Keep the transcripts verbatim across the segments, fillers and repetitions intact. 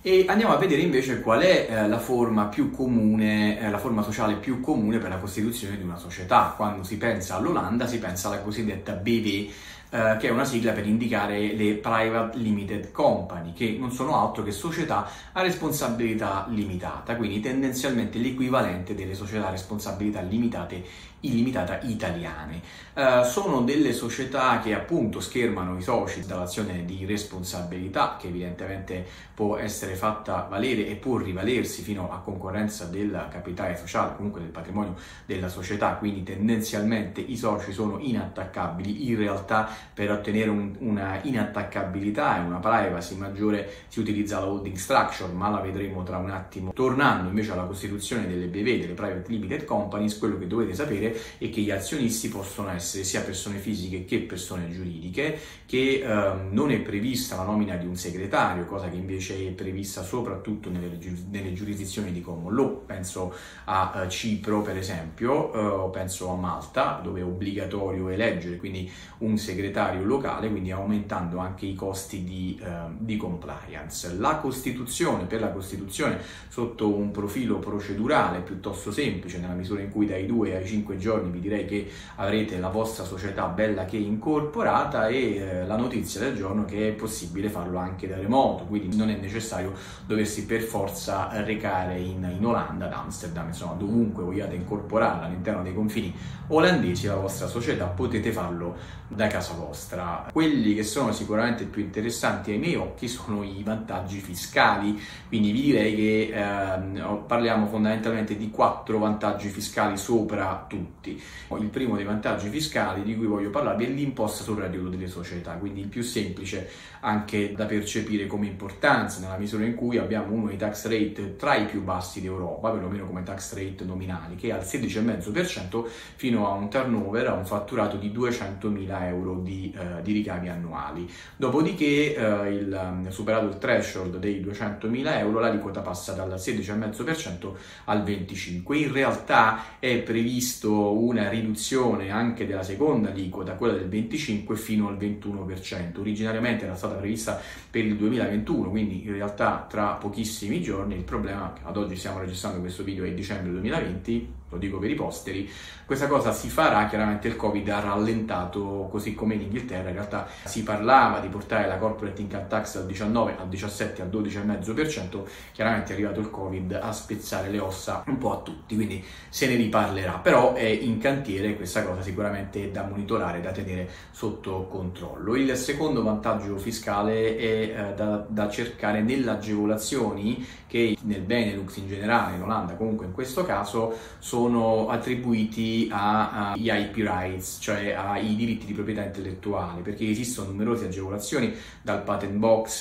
E andiamo a vedere invece qual è eh, la forma più comune, eh, la forma sociale più comune per la costituzione di una società. Quando si pensa all'Olanda si pensa alla cosiddetta B V, eh, che è una sigla per indicare le Private Limited Company, che non sono altro che società a responsabilità limitata, quindi tendenzialmente l'equivalente delle società a responsabilità limitate illimitata italiane. Uh, sono delle società che appunto schermano i soci dall'azione di responsabilità, che evidentemente può essere fatta valere e può rivalersi fino a concorrenza del capitale sociale, comunque del patrimonio della società, quindi tendenzialmente i soci sono inattaccabili. In realtà per ottenere un, una inattaccabilità e una privacy maggiore si utilizza la holding structure, ma la vedremo tra un attimo. Tornando invece alla costituzione delle B V, delle Private Limited Companies, quello che dovete sapere è che gli azionisti possono essere sia persone fisiche che persone giuridiche, che ehm, non è prevista la nomina di un segretario, cosa che invece è prevista soprattutto nelle, nelle giurisdizioni di common law. Penso a uh, Cipro per esempio, uh, penso a Malta, dove è obbligatorio eleggere quindi un segretario locale, quindi aumentando anche i costi di, uh, di compliance. La Costituzione, per la Costituzione sotto un profilo procedurale piuttosto semplice, nella misura in cui dai due ai cinque giorni vi direi che avrete la vostra società bella che incorporata, e eh, la notizia del giorno che è possibile farlo anche da remoto, quindi non è necessario doversi per forza recare in, in Olanda, ad Amsterdam, insomma dovunque vogliate incorporarla all'interno dei confini olandesi la vostra società, potete farlo da casa vostra. Quelli che sono sicuramente più interessanti ai miei occhi sono i vantaggi fiscali, quindi vi direi che eh, parliamo fondamentalmente di quattro vantaggi fiscali sopra tutti. Il primo dei vantaggi fiscali di cui voglio parlarvi è l'imposta sul reddito delle società, quindi il più semplice anche da percepire come importanza, nella misura in cui abbiamo uno dei tax rate tra i più bassi d'Europa, perlomeno come tax rate nominali, che è al sedici virgola cinque per cento fino a un turnover, a un fatturato di duecentomila euro di, eh, di ricavi annuali. Dopodiché, eh, il, superato il threshold dei duecentomila euro, l'aliquota passa dal sedici virgola cinque per cento al venticinque per cento. In realtà è previsto una riduzione anche della seconda aliquota, quella del venticinque fino al ventuno per cento. Originariamente era stata prevista per il duemilaventuno, quindi in realtà tra pochissimi giorni. Il problema, ad oggi stiamo registrando questo video, è dicembre duemilaventi, lo dico per i posteri, questa cosa si farà, chiaramente il Covid ha rallentato, così come in Inghilterra. In realtà si parlava di portare la corporate income tax dal diciannove al diciassette al dodici virgola cinque per cento, chiaramente è arrivato il Covid a spezzare le ossa un po' a tutti, quindi se ne riparlerà, però è in cantiere e questa cosa sicuramente è da monitorare, da tenere sotto controllo. Il secondo vantaggio fiscale è eh, da, da cercare nelle agevolazioni che nel Benelux in generale, in Olanda comunque in questo caso, sono attribuiti agli I P rights, cioè ai diritti di proprietà intellettuale, perché esistono numerose agevolazioni, dal patent box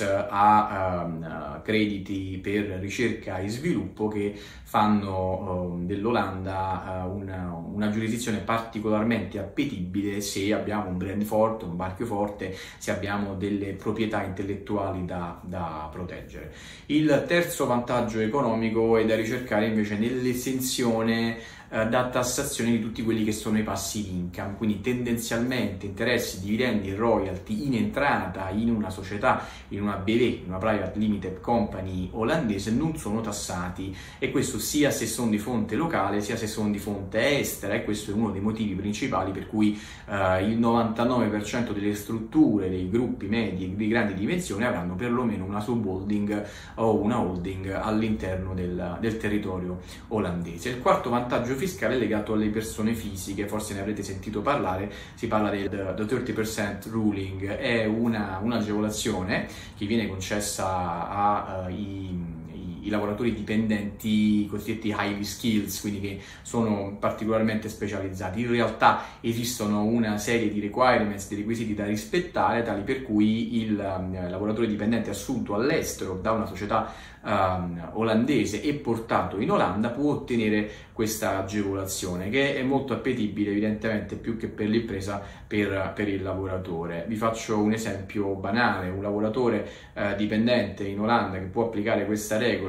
a um, crediti per ricerca e sviluppo, che fanno um, dell'Olanda uh, una, una giurisdizione particolarmente appetibile se abbiamo un brand forte, un marchio forte, se abbiamo delle proprietà intellettuali da, da proteggere. Il terzo vantaggio economico è da ricercare invece nell'esenzione eh, da tassazione di tutti quelli che sono i passive income, quindi tendenzialmente interessi, dividendi e royalty in entrata in una società, in una B V, in una private limited company olandese, non sono tassati, e questo sia se sono di fonte locale sia se sono di fonte estera, e questo è uno dei motivi principali per cui eh, il novantanove per cento delle strutture dei gruppi medi di grandi dimensioni avranno perlomeno una subholding o una holding all'interno del, del territorio olandese. Il quarto vantaggio fiscale è legato alle persone fisiche, forse ne avrete sentito parlare, si parla del the thirty percent ruling, è una, un'agevolazione che viene concessa ai i lavoratori dipendenti cosiddetti highly skills, quindi che sono particolarmente specializzati. In realtà esistono una serie di requirements, di requisiti da rispettare, tali per cui il um, lavoratore dipendente assunto all'estero da una società um, olandese e portato in Olanda può ottenere questa agevolazione, che è molto appetibile evidentemente più che per l'impresa, per, per il lavoratore. Vi faccio un esempio banale: un lavoratore uh, dipendente in Olanda che può applicare questa regola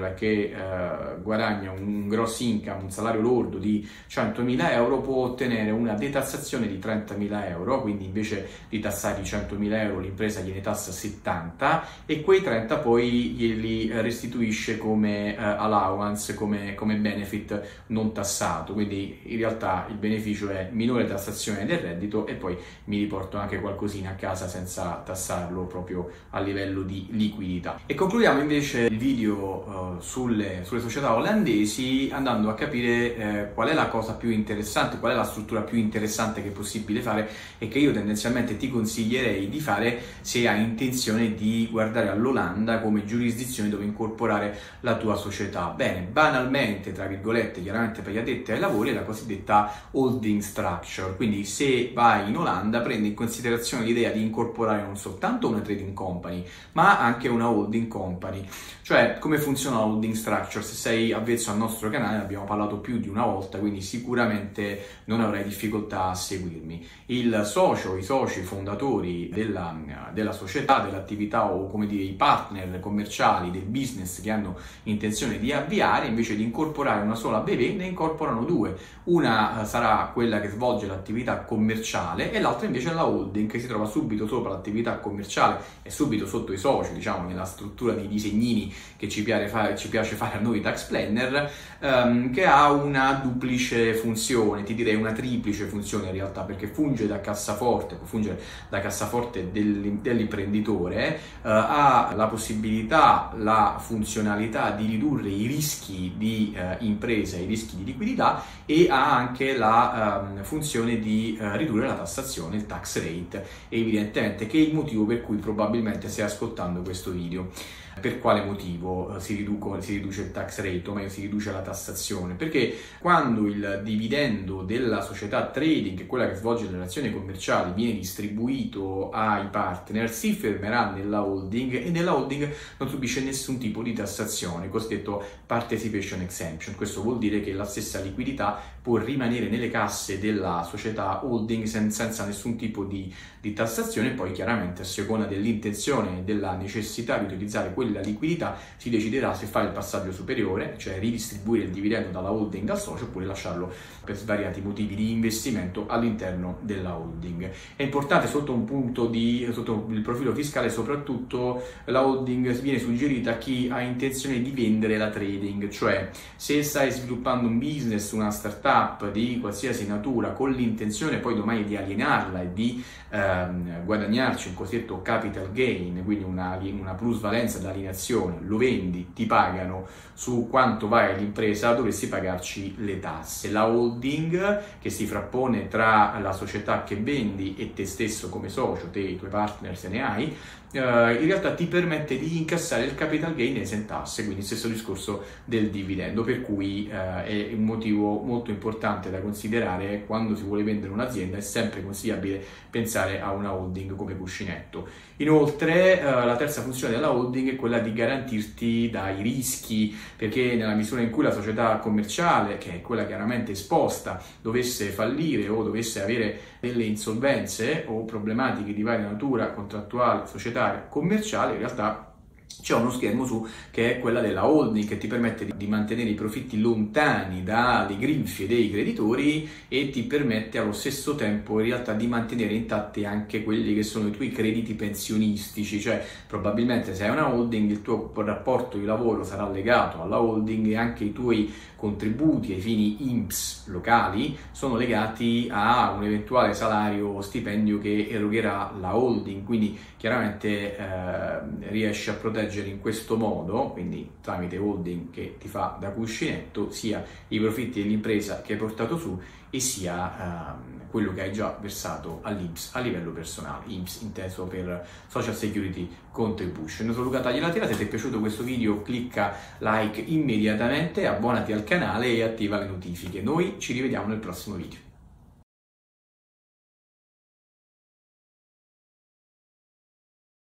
structure che eh, guadagna un gross income, un salario lordo di centomila euro, può ottenere una detassazione di trentamila euro, quindi invece di tassare i centomila euro l'impresa gliene tassa settanta e quei trenta poi glieli restituisce come eh, allowance, come, come benefit non tassato, quindi in realtà il beneficio è minore tassazione del reddito e poi mi riporto anche qualcosina a casa senza tassarlo proprio a livello di liquidità. E concludiamo invece il video uh, sulle, sulle società olandesi andando a capire eh, qual è la cosa più interessante, qual è la struttura più interessante che è possibile fare e che io tendenzialmente ti consiglierei di fare se hai intenzione di guardare all'Olanda come giurisdizione dove incorporare la tua società. Bene, banalmente, tra virgolette, chiaramente per gli addetti ai lavori, è la cosiddetta holding structure. Quindi se vai in Olanda prendi in considerazione l'idea di incorporare non soltanto una trading company ma anche una holding company. Cioè, come funziona la holding structure? Se sei avvezzo al nostro canale, ne abbiamo parlato più di una volta, quindi sicuramente non avrai difficoltà a seguirmi. Il socio, i soci fondatori della, della società, dell'attività o come dire i partner commerciali del business che hanno intenzione di avviare, invece di incorporare una sola B V, ne incorporano due. Una sarà quella che svolge l'attività commerciale e l'altra invece è la holding, che si trova subito sopra l'attività commerciale e subito sotto i soci, diciamo nella struttura dei disegnini che ci piace fare, ci piace fare a noi tax planner, ehm, che ha una duplice funzione, ti direi una triplice funzione in realtà, perché funge da cassaforte, può fungere da cassaforte dell'imprenditore, eh, ha la possibilità, la funzionalità di ridurre i rischi di eh, impresa, i rischi di liquidità, e ha anche la um, funzione di uh, ridurre la tassazione, il tax rate, evidentemente, che è il motivo per cui probabilmente stai ascoltando questo video. Per quale motivo si, riduco, si riduce il tax rate, o meglio si riduce la tassazione? Perché quando il dividendo della società trading, che è quella che svolge le relazioni commerciali, viene distribuito ai partner, si fermerà nella holding e nella holding non subisce nessun tipo di tassazione, cosiddetto participation exemption. Questo vuol dire che la stessa liquidità può rimanere nelle casse della società holding senza nessun tipo di, di tassazione. Poi chiaramente a seconda dell'intenzione e della necessità di utilizzare quella liquidità si deciderà se fare il passaggio superiore, cioè ridistribuire il dividendo dalla holding al socio, oppure lasciarlo per svariati motivi di investimento all'interno della holding. È importante sotto un punto di sotto il profilo fiscale, soprattutto la holding viene suggerita a chi ha intenzione di vendere la trading, cioè se stai sviluppando un business, una startup di qualsiasi natura con l'intenzione poi domani di alienarla e di ehm, guadagnarci un cosiddetto capital gain, quindi una, una plusvalenza da alienazione, lo vendi, ti pagano su quanto vale l'impresa, dovresti pagarci le tasse. La holding, che si frappone tra la società che vendi e te stesso come socio, te e i tuoi partner se ne hai, Uh, in realtà ti permette di incassare il capital gain esentasse, quindi stesso discorso del dividendo, per cui uh, è un motivo molto importante da considerare quando si vuole vendere un'azienda. È sempre consigliabile pensare a una holding come cuscinetto. Inoltre uh, la terza funzione della holding è quella di garantirti dai rischi, perché nella misura in cui la società commerciale, che è quella chiaramente esposta, dovesse fallire o dovesse avere delle insolvenze o problematiche di varia natura, contrattuale, societaria, commerciale, in realtà c'è uno schermo su che è quella della holding, che ti permette di mantenere i profitti lontani dalle grinfie dei creditori e ti permette allo stesso tempo in realtà di mantenere intatti anche quelli che sono i tuoi crediti pensionistici. Cioè probabilmente se hai una holding il tuo rapporto di lavoro sarà legato alla holding e anche i tuoi contributi ai fini I N P S locali sono legati a un eventuale salario o stipendio che erogherà la holding, quindi chiaramente eh, riesci a proteggere in questo modo, quindi tramite holding che ti fa da cuscinetto, sia i profitti dell'impresa che hai portato su e sia eh, quello che hai già versato all'I N P S a livello personale, I N P S inteso per Social Security Contribution. Sono Luca Tagliatela, se ti è piaciuto questo video clicca like immediatamente, abbonati al canale e attiva le notifiche. Noi ci rivediamo nel prossimo video.